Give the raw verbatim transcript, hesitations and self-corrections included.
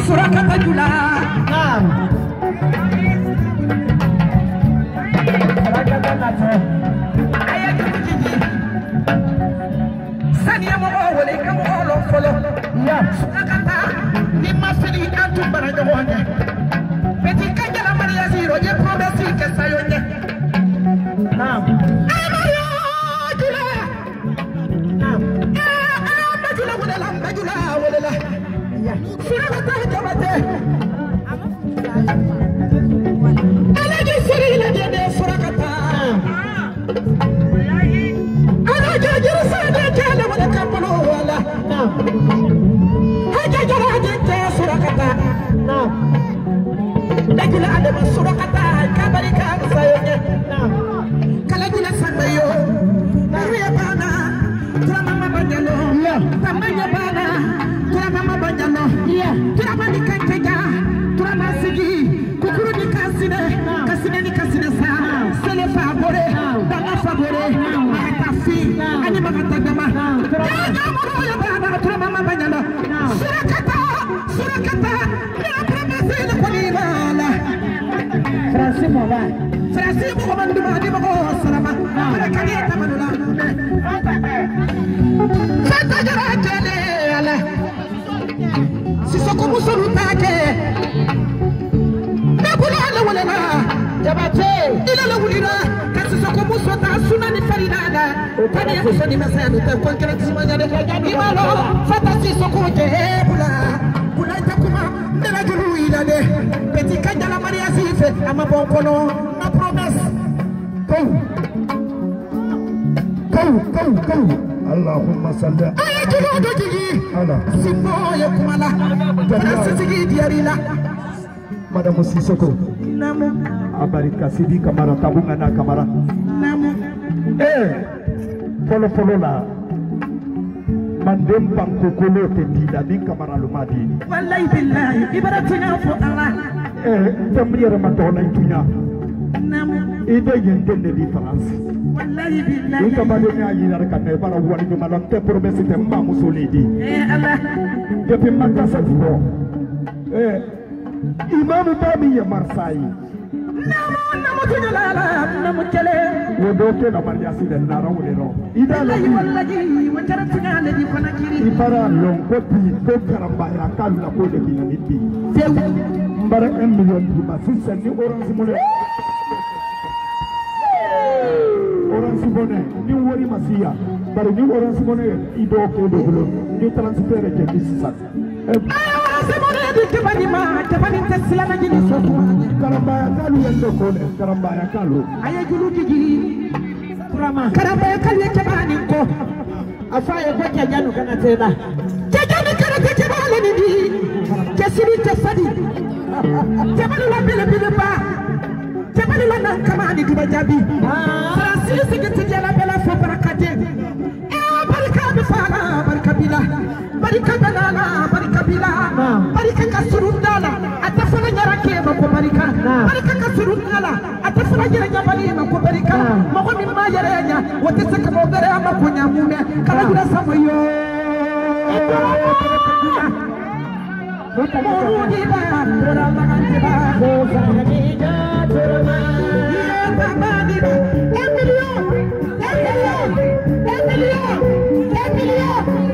surakata jula naam surakata nato aya jiji sani mo wole kam olo folo ya surakata ni masiri antu barajo wonde petit kajala maria zero je promesse ke sayonde naam Frasi Muhammad Dumadi Mago Salama Kali Tamanula Santa Jara Jale ala Sisoko Musulu Take Nabula la wala Jabate ila la wulira Kasisoko Musota Sunani Faridada Tani Musoni Masanu ta konkret simanya de Imalo Fata Sisoko Jebula Bula Takuma Ndela Julu ila de Petit Kajala Maria Sife Amabon Kono na promesse Go Go Go Go Allahumma salli Aya Julu Dojigi Ala Simo Yakumala Prasigi Diarila Madame Sisoko Namu Abarika Sidi Kamara Tabunga na Kamara Namu Eh Follow follow la Mandem Pankokolo Tendida Din Kamara Lumadi Wallahi billahi Ibaratina fo Allah Eh Tamriya Matona Itunya Namu Ide Yentende di France Wallahi billahi Ika Badonya Yinara Kane Bara Wani Jumala Te promesse Te Mamu Solidi Eh Allah Depuis Makasa Duro Eh Imam Bami ya Marsai Namu Namu Tunalala Namu Kele Wodoke na Mariasi de Nara Wolero Ida Wallahi Wallahi Wachara Tunale di Konakiri Ibara Longo Pi Ko Karambaya Kalu na Kode Binamiti Sewu Mbara un million Duma Sisa ni Orange Mone Orange Mone Ni Wori Masia Bari ni Orange Mone Ido Kodo Bulo Ni transfert ke Bisisa Orange Mone di Kebani Ma Kebani Tesla na Jini Soto Karambaya Kalu Yendo Kone Karambaya Kalu Aya Julu Jigi Kurama Karambaya Kalu Kebani Ko Afaya Kwa Janu Kana Tena Janu Kana Kebani Nidi Kesiri Tefadi Jabali la bile bile ba Jabali la na kamani tubajabi Francis gete jala bela fo barakate Eh barika bifala barika bila Barika balala barika bila Barika kasurundala Atafala nyarake mako barika Barika kasurundala Atafala nyara jabali mako barika Mako mima yarenya Wateseka mogare ama konya mume Kala jura samoyo Murudi ba, tura maganti ba, dosa nida, tura ma. Iya baba di ba, Emilio, Emilio, Emilio, Emilio.